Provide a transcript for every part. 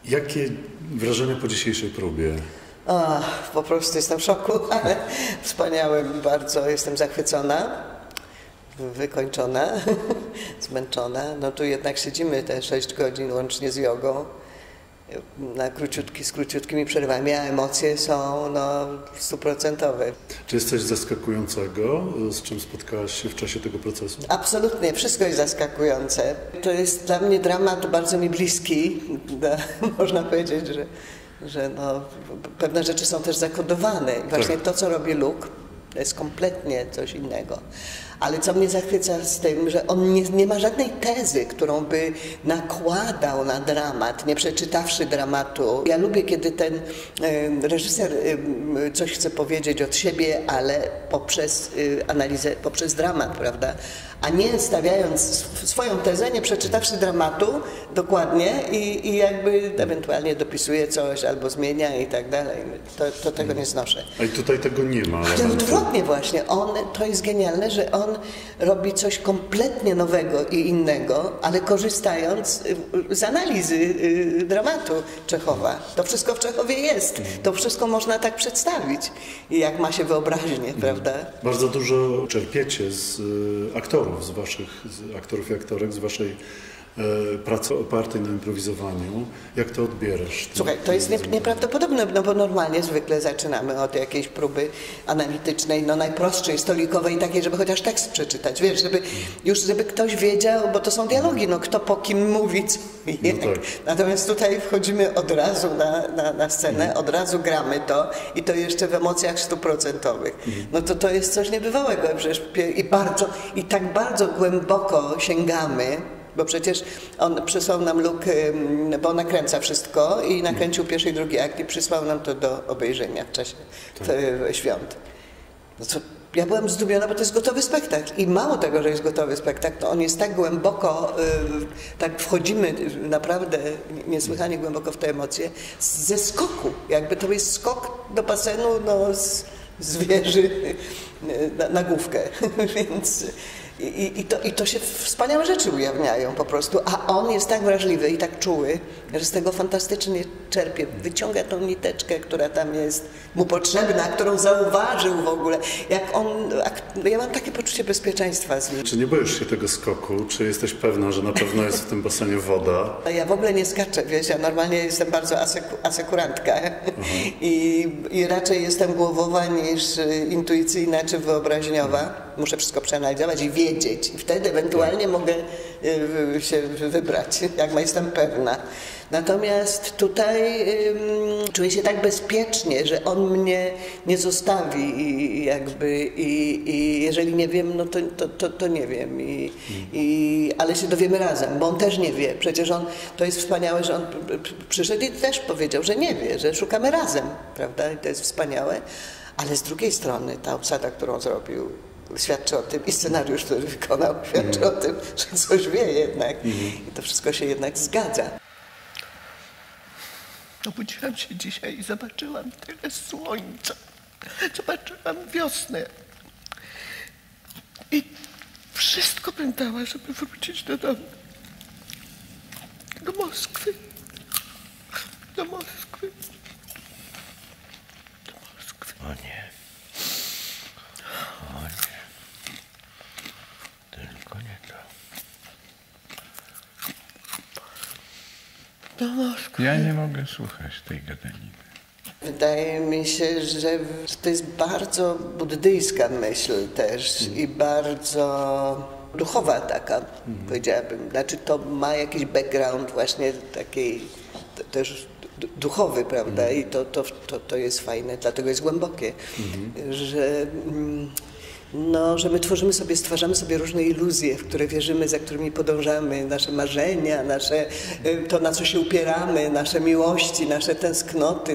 Jakie wrażenia po dzisiejszej próbie? Po prostu jestem w szoku, ale wspaniałe bardzo, jestem zachwycona, wykończona, zmęczona. No tu jednak siedzimy te 6 godzin łącznie z jogą, z króciutkimi przerwami, a emocje są 100%. Czy jest coś zaskakującego, z czym spotkałaś się w czasie tego procesu? Absolutnie, wszystko jest zaskakujące. To jest dla mnie dramat bardzo mi bliski, można powiedzieć, że pewne rzeczy są też zakodowane. I właśnie to, co robi Luke, to jest kompletnie coś innego. Ale co mnie zachwyca z tym, że on nie ma żadnej tezy, którą by nakładał na dramat, nie przeczytawszy dramatu. Ja lubię, kiedy ten reżyser coś chce powiedzieć od siebie, ale poprzez analizę, poprzez dramat, prawda? A nie stawiając swoją tezę, nie przeczytawszy dramatu dokładnie i jakby ewentualnie dopisuje coś albo zmienia i tak dalej. To tego nie znoszę. A i tutaj tego nie ma. Ale odwrotnie właśnie. To jest genialne, że on robi coś kompletnie nowego i innego, ale korzystając z analizy dramatu Czechowa. To wszystko w Czechowie jest. To wszystko można tak przedstawić, jak ma się wyobraźnię, prawda? Bardzo dużo czerpiecie z aktorów, z aktorów i aktorek, z waszej pracy opartej na improwizowaniu. Jak to odbierasz? Słuchaj, to jest nieprawdopodobne, bo normalnie zwykle zaczynamy od jakiejś próby analitycznej, najprostszej, stolikowej, takiej, żeby chociaż tekst przeczytać, wiesz, żeby ktoś wiedział, bo to są dialogi, kto po kim mówi, co jak. Natomiast tutaj wchodzimy od razu na scenę, od razu gramy to i to jeszcze w emocjach 100%. To jest coś niebywałego, przecież i tak bardzo głęboko sięgamy. Bo przecież on przysłał nam Luke, bo on nakręca wszystko i nakręcił pierwszy i drugi akt i przysłał nam to do obejrzenia w czasie świąt. Ja byłam zdumiona, bo to jest gotowy spektakl i mało tego, że jest gotowy spektakl, to on jest tak głęboko, tak wchodzimy naprawdę niesłychanie głęboko w te emocje, ze skoku, jakby to jest skok do basenu z wieży na główkę, więc... I to się wspaniałe rzeczy ujawniają po prostu, a on jest tak wrażliwy i tak czuły, że z tego fantastycznie czerpie, wyciąga tą niteczkę, która tam jest mu potrzebna, którą zauważył w ogóle. Ja mam takie poczucie bezpieczeństwa z nim. Czy nie boisz się tego skoku? Czy jesteś pewna, że na pewno jest w tym basenie woda? Ja w ogóle nie skaczę, wiesz, ja normalnie jestem bardzo asekurantka i raczej jestem głowowa niż intuicyjna czy wyobraźniowa. Muszę wszystko przeanalizować i wiedzieć. I wtedy ewentualnie mogę się wybrać, jak jestem pewna. Natomiast tutaj czuję się tak bezpiecznie, że on mnie nie zostawi i jeżeli nie wiem, to nie wiem. Ale się dowiemy razem, bo on też nie wie. Przecież to jest wspaniałe, że on przyszedł i też powiedział, że nie wie, że szukamy razem, prawda? I to jest wspaniałe. Ale z drugiej strony ta obsada, którą zrobił, świadczy o tym i scenariusz, który wykonał, świadczy o tym, że coś wie jednak i to wszystko się jednak zgadza. Obudziłam się dzisiaj i zobaczyłam tyle słońca, zobaczyłam wiosnę i wszystko bym dała, żeby wrócić do domu, do Moskwy, do Moskwy, do Moskwy. O nie. O nie. Tylko nie to. Do Moskwy. Ja nie mogę słuchać tej gadaniny. Wydaje mi się, że to jest bardzo buddyjska myśl też i bardzo duchowa taka, powiedziałabym. Znaczy to ma jakiś background właśnie takiej też duchowy, prawda? I to jest fajne, dlatego jest głębokie, że my stwarzamy sobie różne iluzje, w które wierzymy, za którymi podążamy, nasze marzenia, to na co się upieramy, nasze miłości, nasze tęsknoty,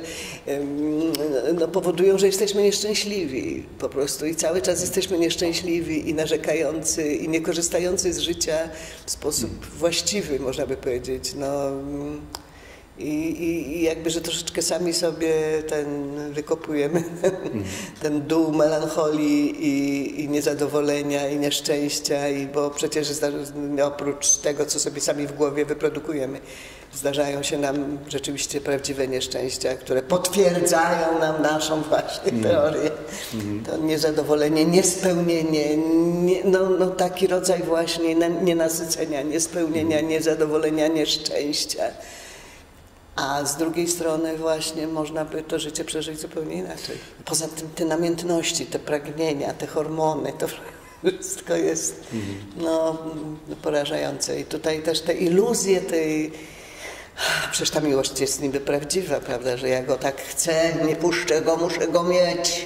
powodują, że jesteśmy nieszczęśliwi po prostu i cały czas jesteśmy nieszczęśliwi i narzekający i niekorzystający z życia w sposób właściwy, można by powiedzieć. I jakby, że troszeczkę sami sobie wykopujemy ten dół melancholii i niezadowolenia, i nieszczęścia, bo przecież oprócz tego, co sobie sami w głowie wyprodukujemy, zdarzają się nam rzeczywiście prawdziwe nieszczęścia, które potwierdzają nam naszą właśnie teorię. To niezadowolenie, niespełnienie, taki rodzaj właśnie nienasycenia, niespełnienia, niezadowolenia, nieszczęścia. A z drugiej strony właśnie można by to życie przeżyć zupełnie inaczej. Poza tym te namiętności, te pragnienia, te hormony, to wszystko jest porażające. I tutaj też te iluzje przecież ta miłość jest niby prawdziwa, prawda, że ja go tak chcę, nie puszczę go, muszę go mieć.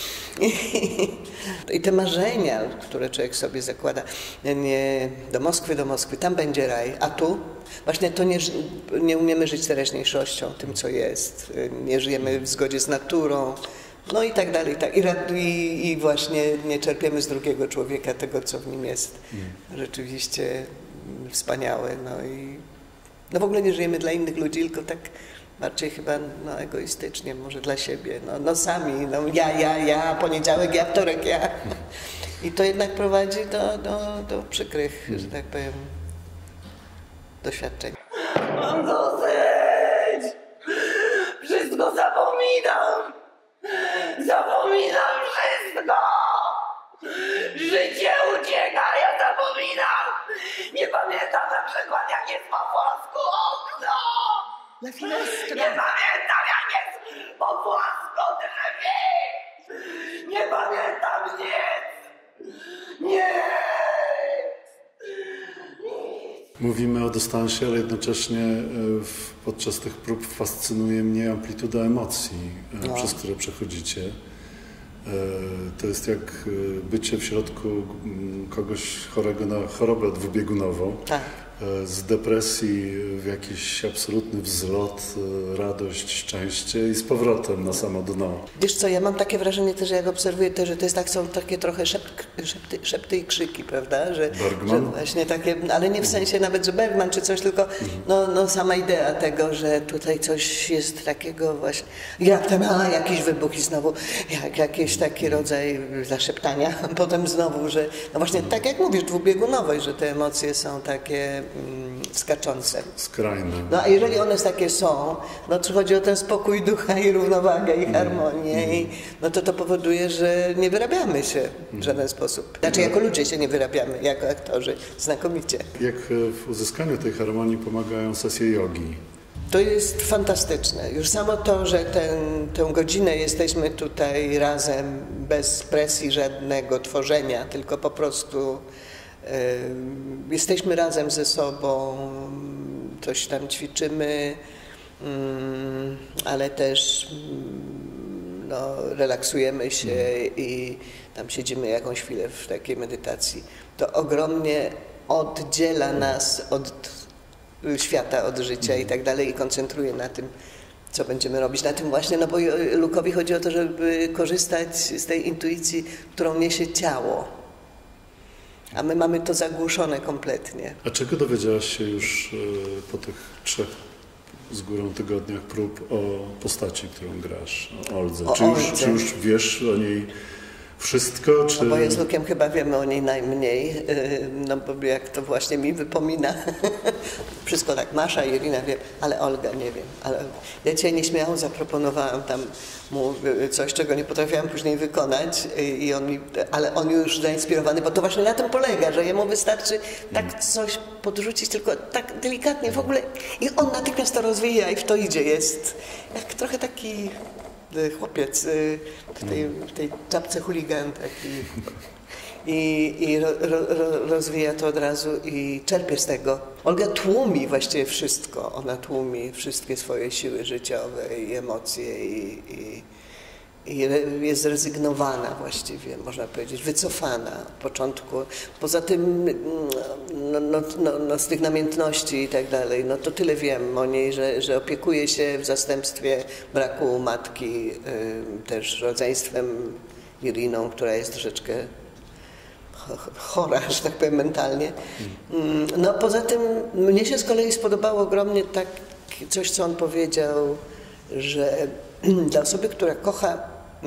I te marzenia, które człowiek sobie zakłada, nie, do Moskwy, tam będzie raj, a tu właśnie to nie umiemy żyć teraźniejszością, tym co jest, nie żyjemy w zgodzie z naturą, no i tak dalej, i właśnie nie czerpiemy z drugiego człowieka tego, co w nim jest rzeczywiście wspaniałe, no w ogóle nie żyjemy dla innych ludzi, tylko tak bardziej chyba egoistycznie, może dla siebie, sami, ja, poniedziałek ja, wtorek ja. I to jednak prowadzi do przykrych, że tak powiem, doświadczeń. Mam dosyć! Wszystko zapominam! Zapominam wszystko! Życie ucieka, ja zapominam! Nie pamiętam na przykład, jak jest po włosku okno! Na finestrę. Nie pamiętam, jak jest po włosku drzwi! Nie pamiętam nic! Mówimy o dystansie, ale jednocześnie podczas tych prób fascynuje mnie amplituda emocji, przez które przechodzicie. To jest jak bycie w środku kogoś chorego na chorobę dwubiegunową. Tak. Z depresji w jakiś absolutny wzlot, radość, szczęście i z powrotem na samo dno. Wiesz co, ja mam takie wrażenie też, jak obserwuję też, że to jest są takie trochę szepty i krzyki, prawda? Że właśnie takie, ale nie w sensie nawet, że Bergman czy coś, tylko sama idea tego, że tutaj coś jest takiego właśnie, jak jakiś wybuch i znowu jakiś taki rodzaj zaszeptania, potem znowu, że właśnie tak jak mówisz, dwubiegunowość, że te emocje są takie skaczące. Skrajne. A jeżeli one takie są, to chodzi o ten spokój ducha i równowagę i harmonię, to powoduje, że nie wyrabiamy się w żaden sposób. Znaczy jako ludzie się nie wyrabiamy, jako aktorzy znakomicie. Jak w uzyskaniu tej harmonii pomagają sesje jogi? To jest fantastyczne. Już samo to, że tę godzinę jesteśmy tutaj razem, bez presji żadnego tworzenia, tylko po prostu jesteśmy razem ze sobą, coś tam ćwiczymy, ale też relaksujemy się i tam siedzimy jakąś chwilę w takiej medytacji. To ogromnie oddziela nas od świata, od życia i tak dalej i koncentruje na tym, co będziemy robić. Na tym właśnie, bo Luke'owi chodzi o to, żeby korzystać z tej intuicji, którą niesie ciało. A my mamy to zagłuszone kompletnie. A czego dowiedziałaś się już po tych 3 z górą tygodniach prób o postaci, którą grasz, o Oldze? Czy już wiesz o niej wszystko? Czy... Bo z Lukiem chyba wiemy o niej najmniej, bo jak to właśnie mi wypomina. Wszystko tak, Masza, Irina wiem, ale Olga nie wiem. Ale ja dzisiaj nieśmiało zaproponowałam tam mu coś, czego nie potrafiłam później wykonać, ale on już zainspirowany, bo to właśnie na tym polega, że jemu wystarczy tak coś podrzucić, tylko tak delikatnie w ogóle i on natychmiast to rozwija i w to idzie. Jest jak trochę taki chłopiec w tej czapce chuligan taki i rozwija to od razu i czerpie z tego. Olga tłumi właściwie wszystko, ona tłumi wszystkie swoje siły życiowe i emocje i jest zrezygnowana właściwie, można powiedzieć, wycofana od początku. Poza tym z tych namiętności i tak dalej, to tyle wiem o niej, że opiekuje się w zastępstwie braku matki też rodzeństwem Iriną, która jest troszeczkę chora, że tak powiem, mentalnie. Poza tym mnie się z kolei spodobało ogromnie coś, co on powiedział, że dla osoby, która kocha,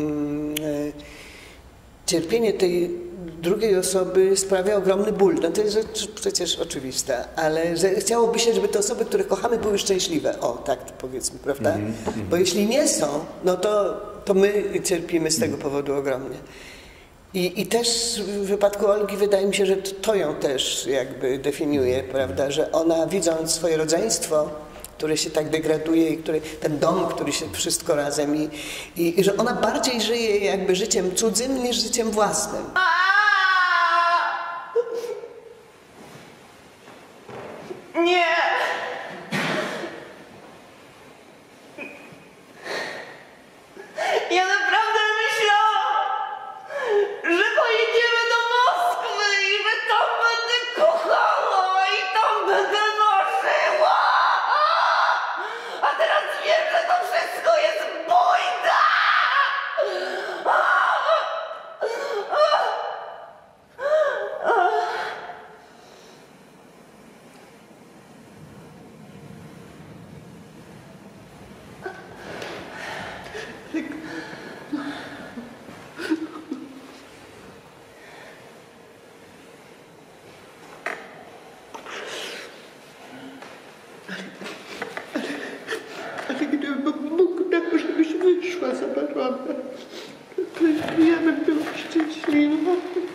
cierpienie tej drugiej osoby sprawia ogromny ból. No to jest rzecz przecież oczywista, ale że chciałoby się, żeby te osoby, które kochamy, były szczęśliwe. O, tak to powiedzmy, prawda? Bo jeśli nie są, no to my cierpimy z tego powodu ogromnie. I też w wypadku Olgi wydaje mi się, że to ją też jakby definiuje, prawda? Że ona, widząc swoje rodzeństwo, które się tak degraduje i ten dom, który się wszystko razem i że ona bardziej żyje jakby życiem cudzym niż życiem własnym. Nie! Ja naprawdę myślałam, że pojedziemy do Moskwy i że tam będę kochała i tam będę marzyła. A teraz wiem, że to wszystko jest bójda. Ale gdybym mógł, żebyś wyszła za barona, to ja bym była szczęśliwa.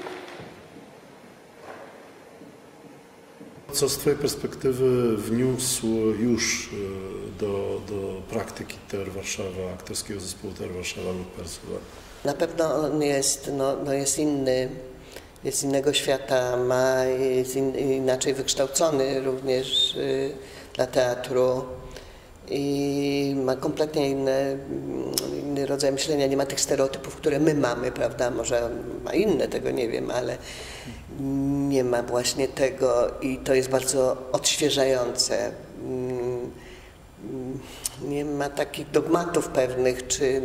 Co z twojej perspektywy wniósł już do praktyki TER Warszawa, aktorskiego zespołu TER Warszawa Luke Percival? Na pewno on jest, jest inny, jest z innego świata, jest inaczej wykształcony również dla teatru i ma kompletnie inny rodzaj myślenia, nie ma tych stereotypów, które my mamy, prawda? Może ma inne, tego nie wiem, ale nie ma właśnie tego i to jest bardzo odświeżające. Nie ma takich dogmatów pewnych, czy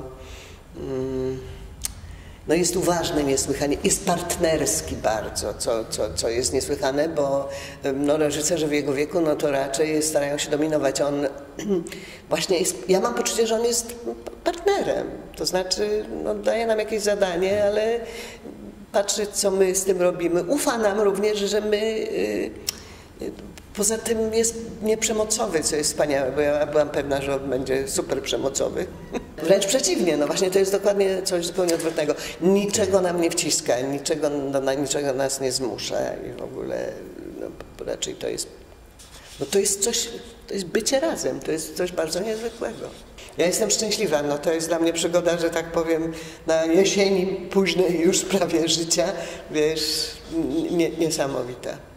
jest uważny niesłychanie, jest partnerski bardzo, co jest niesłychane, bo reżyserzy w jego wieku to raczej starają się dominować. On właśnie jest, ja mam poczucie, że on jest partnerem, to znaczy daje nam jakieś zadanie, ale patrzy, co my z tym robimy. Ufa nam również, że my... Poza tym jest nieprzemocowy, co jest wspaniałe, bo ja byłam pewna, że on będzie super przemocowy. Wręcz przeciwnie, właśnie to jest dokładnie coś zupełnie odwrotnego. Niczego nam nie wciska, niczego nas nie zmusza i w ogóle raczej to jest coś, to jest bycie razem, to jest coś bardzo niezwykłego. Ja jestem szczęśliwa, to jest dla mnie przygoda, że tak powiem, na jesieni późnej już prawie życia, wiesz, niesamowita.